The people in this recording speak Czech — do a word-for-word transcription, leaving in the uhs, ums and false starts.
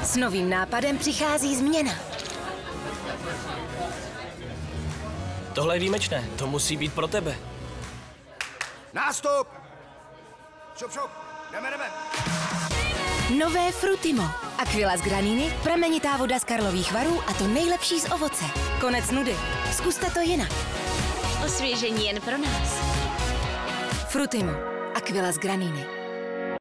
S novým nápadem přichází změna. Tohle je výjimečné, to musí být pro tebe. Nástup! Šup, šup, jdeme, jdeme. Nové Frutimo. Aquila z graniny, pramenitá voda z Karlových Varů a to nejlepší z ovoce. Konec nudy. Zkuste to jinak. Osvěžení jen pro nás. Frutimo. Aquila z graniny.